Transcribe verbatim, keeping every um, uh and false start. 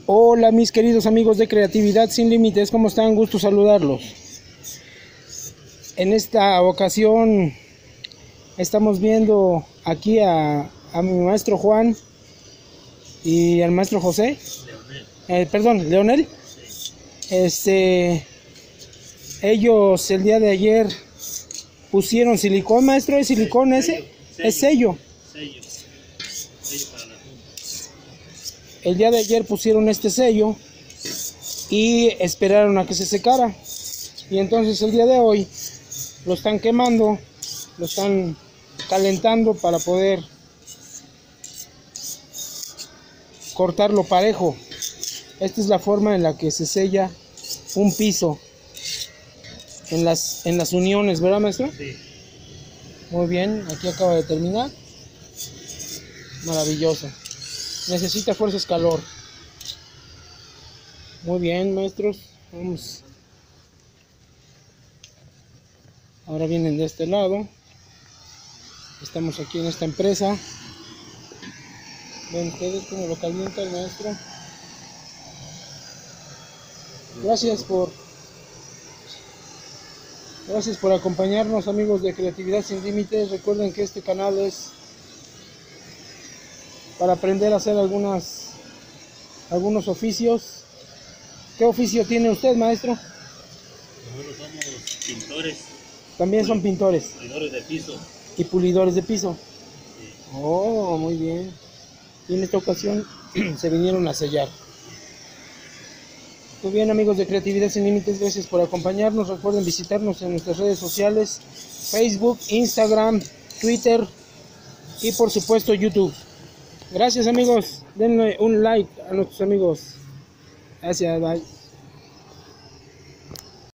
Hola mis queridos amigos de Creatividad Sin Límites, ¿cómo están? Gusto saludarlos. En esta ocasión estamos viendo aquí a, a mi maestro Juan y al maestro José, eh, perdón, Leonel. Este, ellos el día de ayer pusieron silicón, maestro, ¿es silicón ese? Sello, Es sello. sello, sello para la punta. El día de ayer pusieron este sello y esperaron a que se secara. Y entonces el día de hoy lo están quemando, lo están calentando para poder cortarlo parejo. Esta es la forma en la que se sella un piso en las, en las uniones, ¿verdad, maestro? Sí. Muy bien, aquí acaba de terminar. Maravilloso. Necesita fuerzas calor. Muy bien, maestros. Vamos. Ahora vienen de este lado. Estamos aquí en esta empresa. Ven ustedes cómo lo calienta el maestro. Gracias por Gracias por acompañarnos, amigos de Creatividad Sin Límites. Recuerden que este canal es para aprender a hacer algunas algunos oficios. ¿Qué oficio tiene usted, maestro? Nosotros somos pintores. También son pintores Pulidores de piso. y pulidores de piso. Sí. Oh, muy bien. Y en esta ocasión se vinieron a sellar. Muy bien, amigos de Creatividad Sin Límites, gracias por acompañarnos. Recuerden visitarnos en nuestras redes sociales: Facebook, Instagram, Twitter y por supuesto YouTube. Gracias, amigos. Denle un like a nuestros amigos. Gracias, bye.